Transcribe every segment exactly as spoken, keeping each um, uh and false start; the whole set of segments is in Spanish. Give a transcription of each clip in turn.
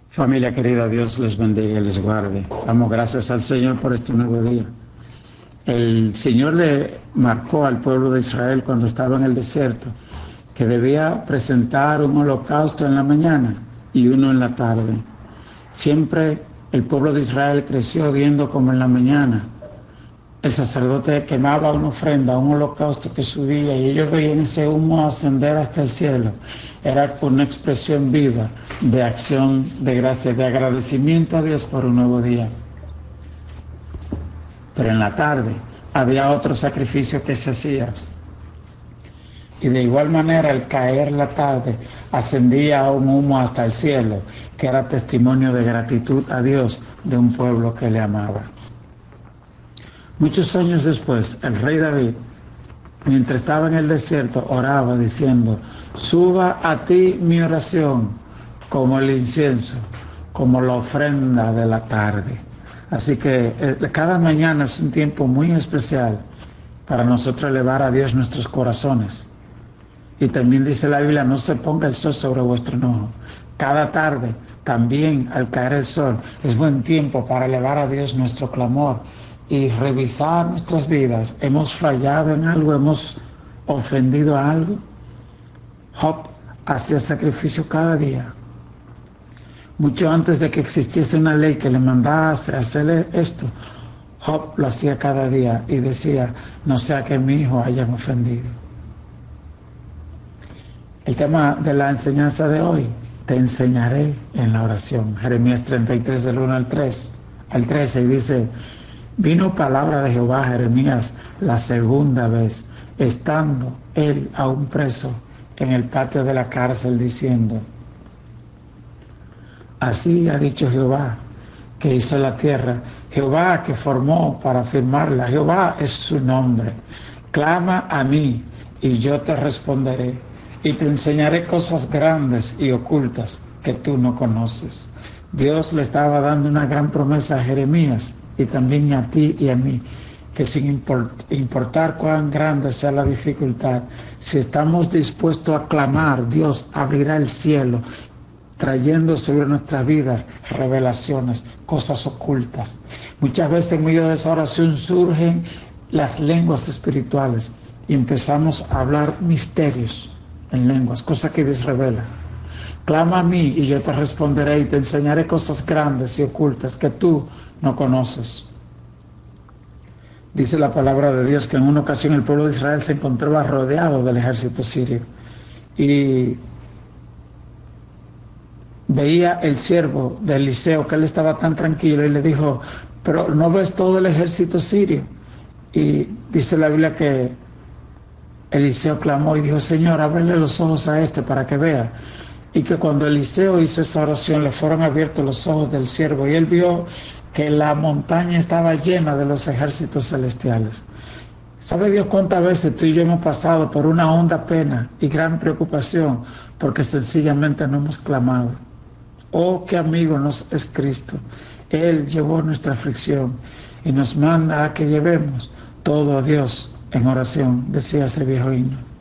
Familia querida, Dios les bendiga y les guarde. Damos gracias al Señor por este nuevo día. El Señor le marcó al pueblo de Israel cuando estaba en el desierto que debía presentar un holocausto en la mañana y uno en la tarde. Siempre el pueblo de Israel creció viendo como en la mañana el sacerdote quemaba una ofrenda, un holocausto que subía, y ellos veían ese humo ascender hasta el cielo. Era una expresión viva de acción de gracias, de agradecimiento a Dios por un nuevo día. Pero en la tarde había otro sacrificio que se hacía. Y de igual manera, al caer la tarde, ascendía un humo hasta el cielo, que era testimonio de gratitud a Dios de un pueblo que le amaba. Muchos años después, el rey David, mientras estaba en el desierto, oraba diciendo: suba a ti mi oración como el incienso, como la ofrenda de la tarde. Así que eh, cada mañana es un tiempo muy especial para nosotros elevar a Dios nuestros corazones. Y también dice la Biblia: no se ponga el sol sobre vuestro enojo. Cada tarde, también al caer el sol, es buen tiempo para elevar a Dios nuestro clamor y revisar nuestras vidas. ¿Hemos fallado en algo? ¿Hemos ofendido a algo? Job hacía sacrificio cada día. Mucho antes de que existiese una ley que le mandase hacerle esto, Job lo hacía cada día y decía: no sea que mi hijo hayan ofendido. El tema de la enseñanza de hoy: te enseñaré en la oración. Jeremías treinta y tres del uno al tres, al trece, y dice: vino palabra de Jehová a Jeremías la segunda vez, estando él aún preso en el patio de la cárcel, diciendo: así ha dicho Jehová, que hizo la tierra, Jehová que formó para firmarla, Jehová es su nombre. Clama a mí y yo te responderé, y te enseñaré cosas grandes y ocultas que tú no conoces. Dios le estaba dando una gran promesa a Jeremías y también a ti y a mí, que sin importar cuán grande sea la dificultad, si estamos dispuestos a clamar, Dios abrirá el cielo, trayendo sobre nuestras vidas revelaciones, cosas ocultas. Muchas veces en medio de esa oración surgen las lenguas espirituales y empezamos a hablar misterios en lenguas, cosas que Dios revela. Clama a mí y yo te responderé y te enseñaré cosas grandes y ocultas que tú no conoces. Dice la palabra de Dios que en una ocasión el pueblo de Israel se encontraba rodeado del ejército sirio y veía el siervo de Eliseo que él estaba tan tranquilo y le dijo: pero ¿no ves todo el ejército sirio? Y dice la Biblia que Eliseo clamó y dijo: Señor, ábrele los ojos a este para que vea. Y que cuando Eliseo hizo esa oración, le fueron abiertos los ojos del siervo y él vio que la montaña estaba llena de los ejércitos celestiales. ¿Sabe Dios cuántas veces tú y yo hemos pasado por una honda pena y gran preocupación porque sencillamente no hemos clamado? Oh, qué amigo nos es Cristo. Él llevó nuestra aflicción y nos manda a que llevemos todo a Dios en oración, decía ese viejo himno.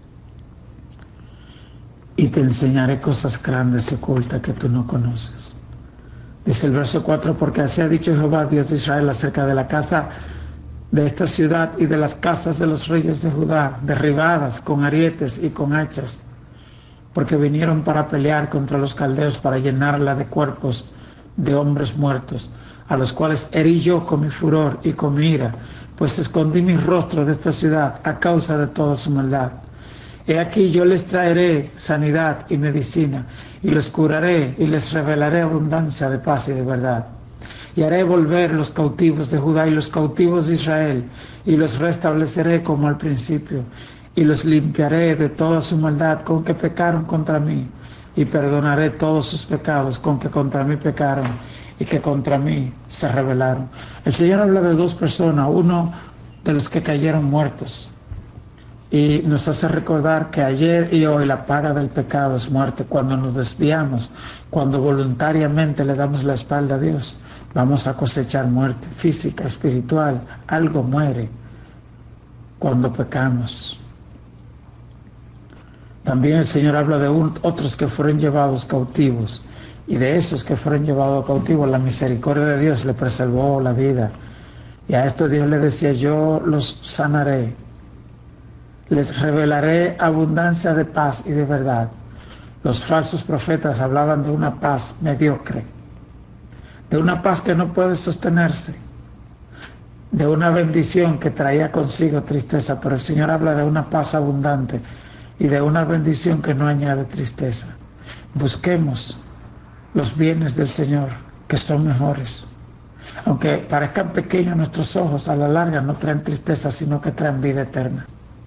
Y te enseñaré cosas grandes y ocultas que tú no conoces. Dice el verso cuatro: porque así ha dicho Jehová, Dios de Israel, acerca de la casa de esta ciudad y de las casas de los reyes de Judá, derribadas con arietes y con hachas, porque vinieron para pelear contra los caldeos, para llenarla de cuerpos de hombres muertos, a los cuales herí yo con mi furor y con mi ira, pues escondí mi rostro de esta ciudad a causa de toda su maldad. He aquí yo les traeré sanidad y medicina, y los curaré y les revelaré abundancia de paz y de verdad. Y haré volver los cautivos de Judá y los cautivos de Israel, y los restableceré como al principio, y los limpiaré de toda su maldad con que pecaron contra mí, y perdonaré todos sus pecados con que contra mí pecaron y que contra mí se rebelaron. El Señor habla de dos personas, uno de los que cayeron muertos, y nos hace recordar que ayer y hoy la paga del pecado es muerte. Cuando nos desviamos, cuando voluntariamente le damos la espalda a Dios, vamos a cosechar muerte física, espiritual. Algo muere cuando pecamos. También el Señor habla de un, otros que fueron llevados cautivos Y de esos que fueron llevados cautivos, la misericordia de Dios le preservó la vida. Y a esto Dios le decía, yo los sanaré, les revelaré abundancia de paz y de verdad. Los falsos profetas hablaban de una paz mediocre, de una paz que no puede sostenerse, de una bendición que traía consigo tristeza, pero el Señor habla de una paz abundante y de una bendición que no añade tristeza. Busquemos los bienes del Señor, que son mejores. Aunque parezcan pequeños a nuestros ojos, a la larga no traen tristeza, sino que traen vida eterna.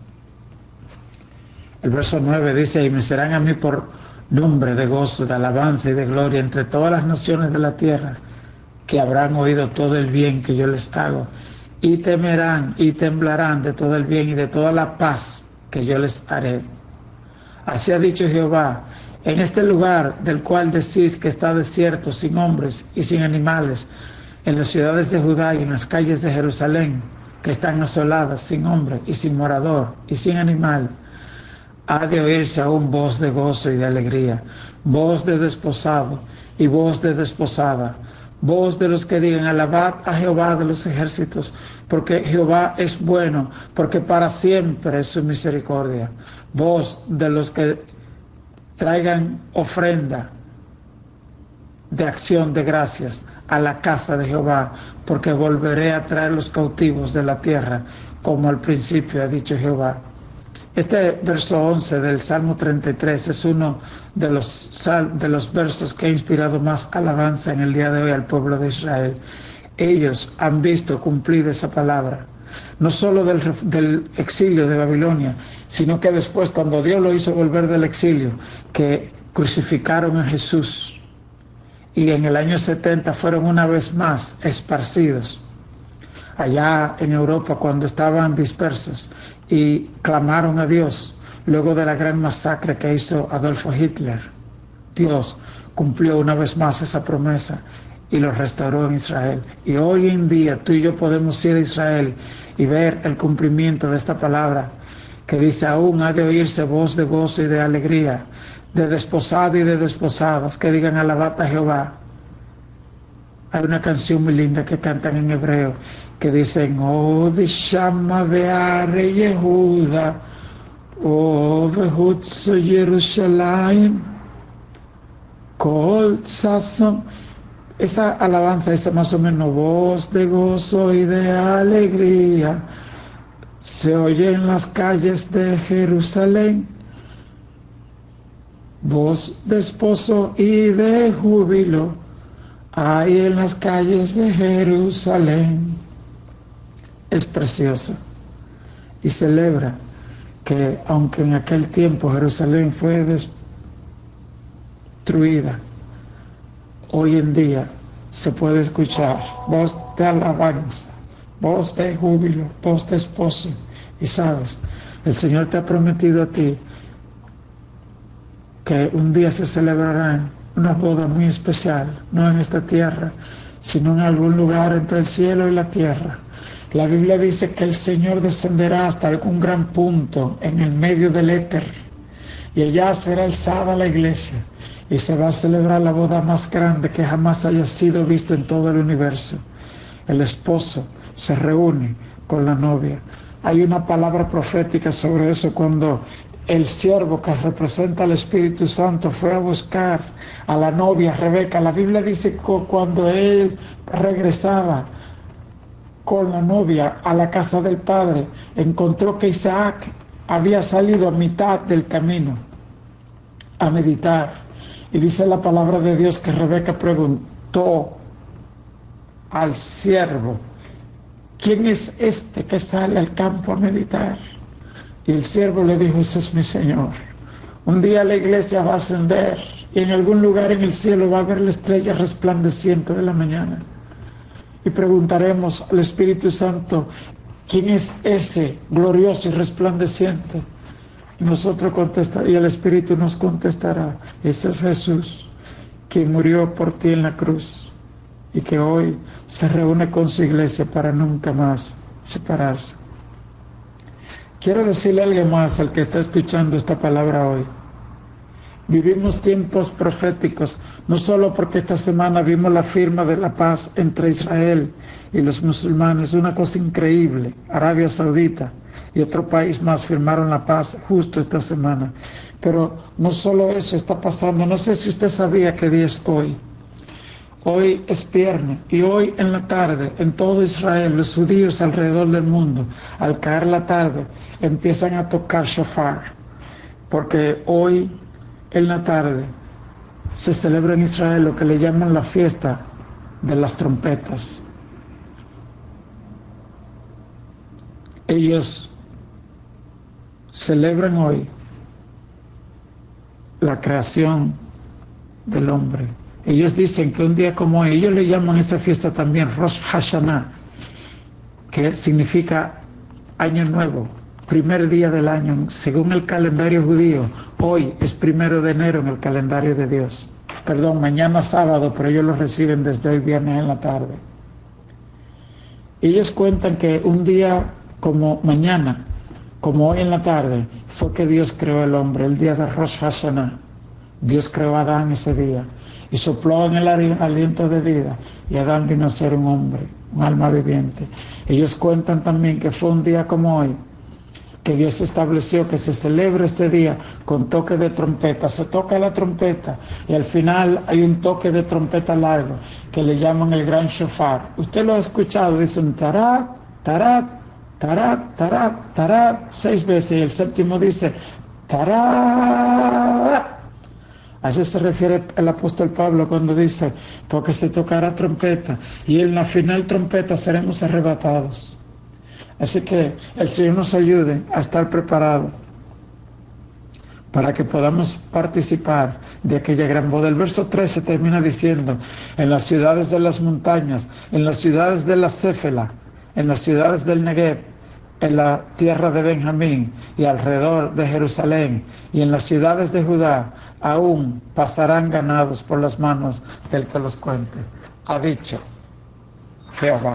El verso nueve dice, y me serán a mí por nombre de gozo, de alabanza y de gloria entre todas las naciones de la tierra, que habrán oído todo el bien que yo les hago, y temerán y temblarán de todo el bien y de toda la paz que yo les haré. Así ha dicho Jehová, en este lugar del cual decís que está desierto, sin hombres y sin animales, en las ciudades de Judá y en las calles de Jerusalén, que están asoladas, sin hombre y sin morador y sin animal, ha de oírse aún voz de gozo y de alegría, voz de desposado y voz de desposada, voz de los que digan, alabad a Jehová de los ejércitos, porque Jehová es bueno, porque para siempre es su misericordia, voz de los que traigan ofrenda de acción de gracias a la casa de Jehová, porque volveré a traer los cautivos de la tierra, como al principio ha dicho Jehová. Este verso once del Salmo treinta y tres es uno de los, sal, de los versos que ha inspirado más alabanza en el día de hoy al pueblo de Israel. Ellos han visto cumplir esa palabra, no solo del, del exilio de Babilonia, sino que después, cuando Dios lo hizo volver del exilio, que crucificaron a Jesús, y en el año setenta fueron una vez más esparcidos allá en Europa cuando estaban dispersos y clamaron a Dios luego de la gran masacre que hizo Adolfo Hitler. Dios cumplió una vez más esa promesa y lo restauró en Israel. Y hoy en día tú y yo podemos ir a Israel y ver el cumplimiento de esta palabra que dice, aún ha de oírse voz de gozo y de alegría, de desposado y de desposadas, que digan alabad a Jehová. Hay una canción muy linda que cantan en hebreo, que dicen, oh, de Shama Beare Yehuda, oh, Behutzo Yerushalayim, Kol Sasson. Esa alabanza es más o menos voz de gozo y de alegría, se oye en las calles de Jerusalén, voz de esposo y de júbilo hay en las calles de Jerusalén. Es preciosa y celebra que aunque en aquel tiempo Jerusalén fue destruida, hoy en día se puede escuchar voz de alabanza, voz de júbilo, voz de esposo. Y sabes, el Señor te ha prometido a ti que un día se celebrarán una boda muy especial, no en esta tierra, sino en algún lugar entre el cielo y la tierra. La Biblia dice que el Señor descenderá hasta algún gran punto en el medio del éter, y allá será alzada la iglesia, y se va a celebrar la boda más grande que jamás haya sido visto en todo el universo. El esposo se reúne con la novia. Hay una palabra profética sobre eso cuando el siervo que representa al Espíritu Santo fue a buscar a la novia Rebeca. La Biblia dice que cuando él regresaba con la novia a la casa del padre, encontró que Isaac había salido a mitad del camino a meditar. Y dice la palabra de Dios que Rebeca preguntó al siervo, ¿quién es este que sale al campo a meditar? Y el siervo le dijo, ese es mi Señor. Un día la iglesia va a ascender y en algún lugar en el cielo va a haber la estrella resplandeciente de la mañana. Y preguntaremos al Espíritu Santo, ¿quién es ese glorioso y resplandeciente? Y nosotros contestar, y el Espíritu nos contestará, ese es Jesús, quien murió por ti en la cruz y que hoy se reúne con su iglesia para nunca más separarse. Quiero decirle a alguien más, al que está escuchando esta palabra hoy, Vivimos tiempos proféticos, no solo porque esta semana vimos la firma de la paz entre Israel y los musulmanes, una cosa increíble. Arabia Saudita y otro país más firmaron la paz justo esta semana. Pero no solo eso está pasando, no sé si usted sabía qué día es hoy. Hoy es viernes y hoy en la tarde en todo Israel, los judíos alrededor del mundo, al caer la tarde, empiezan a tocar shofar, porque hoy en la tarde se celebra en Israel lo que le llaman la fiesta de las trompetas. Ellos celebran hoy la creación del hombre. Ellos dicen que un día como hoy, ellos le llaman a esa fiesta también Rosh Hashanah, que significa año nuevo, primer día del año. Según el calendario judío, hoy es primero de enero en el calendario de Dios. Perdón, mañana sábado, pero ellos lo reciben desde hoy viernes en la tarde. Ellos cuentan que un día como mañana, como hoy en la tarde, fue que Dios creó el hombre, el día de Rosh Hashanah. Dios creó a Adán ese día y sopló en el aliento de vida y Adán vino a ser un hombre, un alma viviente. Ellos cuentan también que fue un día como hoy que Dios estableció que se celebre este día con toque de trompeta. Se toca la trompeta y al final hay un toque de trompeta largo que le llaman el gran shofar. Usted lo ha escuchado, dicen tarat, tarat, tarat, tarat, tarat, seis veces, y el séptimo dice tarat. A eso se refiere el apóstol Pablo cuando dice, porque se tocará trompeta y en la final trompeta seremos arrebatados. Así que el Señor nos ayude a estar preparados para que podamos participar de aquella gran boda. El verso trece termina diciendo, en las ciudades de las montañas, en las ciudades de la Céfela, en las ciudades del Negev, en la tierra de Benjamín y alrededor de Jerusalén y en las ciudades de Judá, aún pasarán ganados por las manos del que los cuente. Ha dicho Jehová.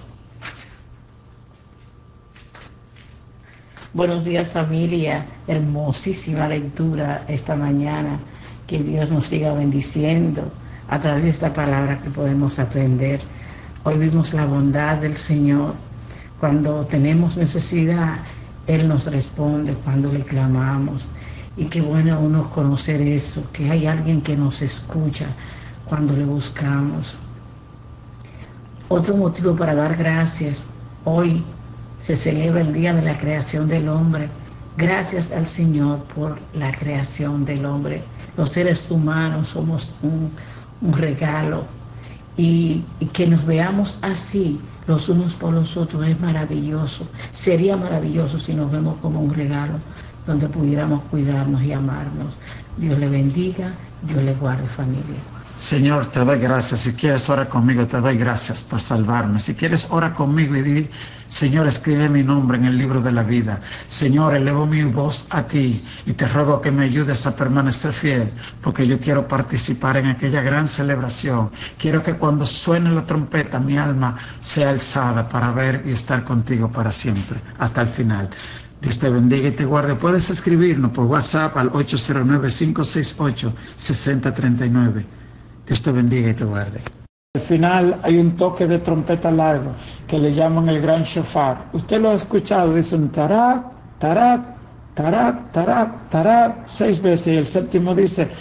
Buenos días, familia. Hermosísima lectura esta mañana. Que Dios nos siga bendiciendo a través de esta palabra que podemos aprender. Hoy vimos la bondad del Señor. Cuando tenemos necesidad, Él nos responde cuando le clamamos. Y qué bueno uno conocer eso, que hay alguien que nos escucha cuando le buscamos. Otro motivo para dar gracias. Hoy se celebra el día de la creación del hombre. Gracias al Señor por la creación del hombre. Los seres humanos somos un, un regalo. Y, y que nos veamos así los unos por los otros es maravilloso. Sería maravilloso si nos vemos como un regalo donde pudiéramos cuidarnos y amarnos. Dios le bendiga, Dios le guarde, familia. Señor, te doy gracias. Si quieres, ora conmigo. Te doy gracias por salvarme. Si quieres, ora conmigo y di, Señor, escribe mi nombre en el libro de la vida. Señor, elevo mi voz a ti y te ruego que me ayudes a permanecer fiel, porque yo quiero participar en aquella gran celebración. Quiero que cuando suene la trompeta, mi alma sea alzada para ver y estar contigo para siempre, hasta el final. Dios te bendiga y te guarde. Puedes escribirnos por WhatsApp al ocho cero nueve, cinco seis ocho, seis cero tres nueve. Dios te bendiga y te guarde. Al final hay un toque de trompeta largo que le llaman el gran shofar. Usted lo ha escuchado, dicen tarat, tarat, tarat, tarat, tarat, seis veces, y el séptimo dice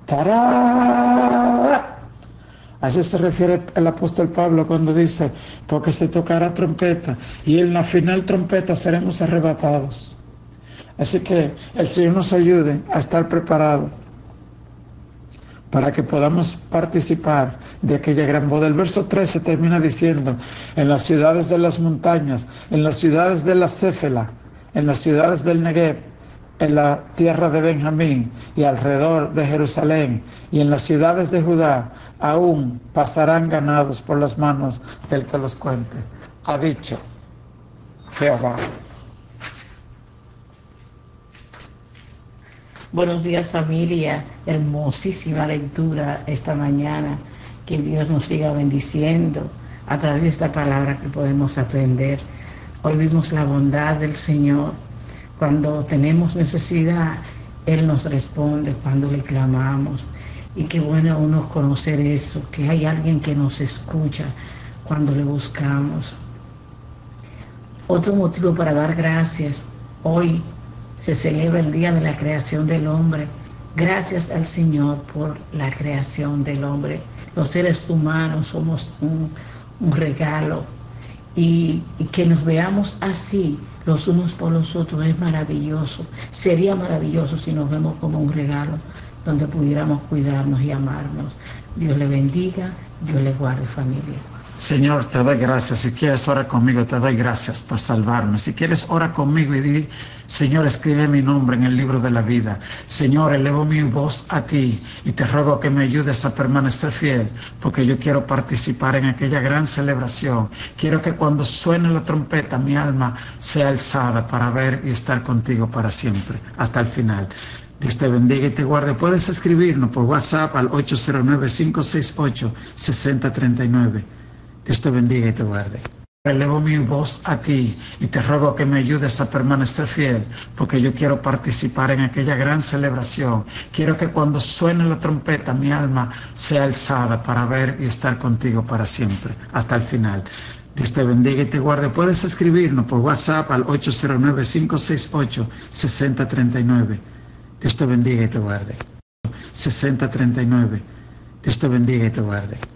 tarat. A eso se refiere el apóstol Pablo cuando dice, porque se tocará trompeta y en la final trompeta seremos arrebatados. Así que el Señor nos ayude a estar preparados para que podamos participar de aquella gran boda. El verso trece termina diciendo, en las ciudades de las montañas, en las ciudades de la Céfela, en las ciudades del Negev, en la tierra de Benjamín y alrededor de Jerusalén y en las ciudades de Judá, aún pasarán ganados por las manos del que los cuente. Ha dicho Jehová. Buenos días, familia. Hermosísima lectura esta mañana. Que Dios nos siga bendiciendo a través de esta palabra que podemos aprender. Hoy vimos la bondad del Señor. Cuando tenemos necesidad, Él nos responde cuando le clamamos. Y qué bueno uno conocer eso, que hay alguien que nos escucha cuando le buscamos. Otro motivo para dar gracias: hoy se celebra el Día de la Creación del Hombre. Gracias al Señor por la creación del hombre. Los seres humanos somos un, un regalo, y, y que nos veamos así los unos por los otros es maravilloso. Sería maravilloso si nos vemos como un regalo donde pudiéramos cuidarnos y amarnos. Dios le bendiga, Dios le guarde, familia. Señor, te doy gracias. Si quieres, ora conmigo. Te doy gracias por salvarme. Si quieres, ora conmigo y di: Señor, escribe mi nombre en el libro de la vida. Señor, elevo mi voz a ti y te ruego que me ayudes a permanecer fiel, porque yo quiero participar en aquella gran celebración. Quiero que cuando suene la trompeta, mi alma sea alzada para ver y estar contigo para siempre, hasta el final. Dios te bendiga y te guarde. Puedes escribirnos por WhatsApp al ocho cero nueve, cinco seis ocho, seis cero tres nueve. Dios te bendiga y te guarde. Elevo mi voz a ti y te ruego que me ayudes a permanecer fiel, porque yo quiero participar en aquella gran celebración. Quiero que cuando suene la trompeta, mi alma sea alzada para ver y estar contigo para siempre, hasta el final. Dios te bendiga y te guarde. Puedes escribirnos por WhatsApp al ocho cero nueve, cinco seis ocho, seis cero tres nueve. Dios te bendiga y te guarde. seis cero tres nueve. Dios te bendiga y te guarde.